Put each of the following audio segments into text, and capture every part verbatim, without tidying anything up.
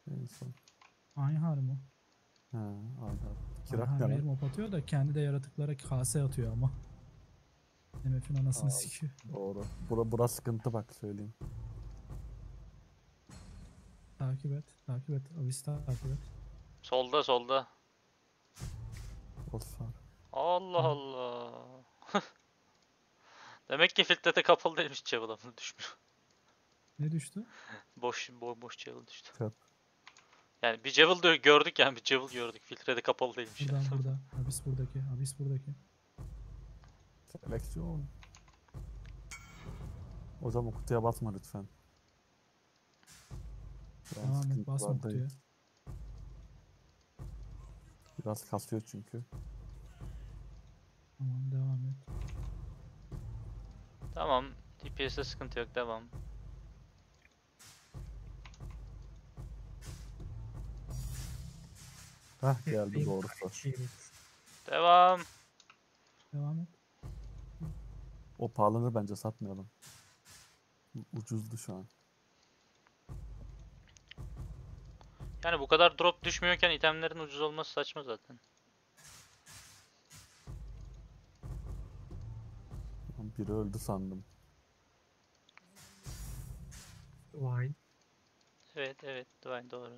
En son. Aynhar mı? He, aynen. Kirak Aynhar ne rare lan? mop atıyor da kendi de yaratıklara kase atıyor ama. M F'in anasını Aa, sikiyor. doğru. Bura, bura sıkıntı bak söyleyeyim. Takip et. Takip et. Avis takip et. Solda solda. Boss var. Allah Hı. Allah. Demek ki filtrete kapalı değilmiş Javel'a düşmüyor. Ne düştü? Boş boş boş Javel düştü. Çöp. Yani bir Javel de gördük yani bir Javel gördük. Filtrede kapalı değilmiş yani. Buradan burada. Avis buradaki. Avis buradaki. Seleksiyon. O zaman kutuya basma lütfen. Şu an Devam et. Basma sıkıntılardayız. kutuya. Biraz kasıyor çünkü. Tamam devam et. Tamam. D P S'te sıkıntı yok. Devam. Heh geldi doğrusu. Devam. Devam et. O pahalanır bence satmayalım. Ucuzdu şu an. Yani bu kadar drop düşmüyorken itemlerin ucuz olması saçma zaten. Biri öldü sandım. Wine. Evet evet. Doğru. doğru.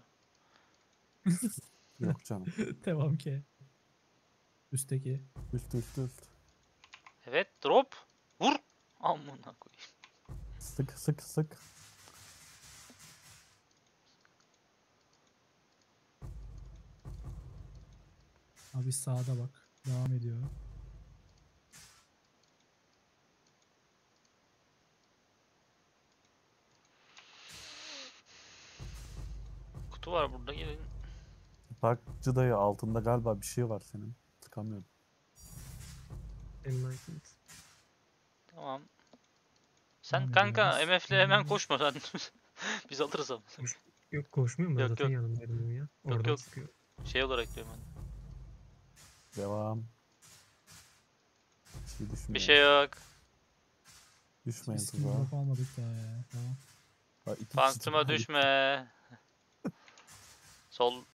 Yok canım. Devam ki. Üstteki. Üst üst üst. Evet. Drop. Vur. Amına koyayım. Sık sık sık. Avis sağda bak. Devam ediyor. Kutu var burada gelin. Parkçı dayı altında galiba bir şey var senin. Tıkamıyorum. Enlightened. Tamam. Sen Devam kanka ediyoruz. M F'le hemen koşma sen. Biz alırız ama. Koş, yok koşmuyorum ben Yok, zaten yok. yanındaydım demin ya. Yok, Oradan yok. sıkıyor. Şey olarak diyorum ben. Devam. Bir şey düşmüyor. Bir şey yok. Düşmeyin Biz tuzağa. drop almadık daha ya. Tamam. Ha, iki kişi Fantıma tuzağa gitti. düşme. Sol